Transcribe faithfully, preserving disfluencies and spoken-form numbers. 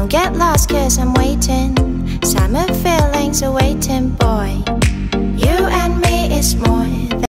Don't get lost cause I'm waiting. Summer feelings are waiting, boy. You and me is more.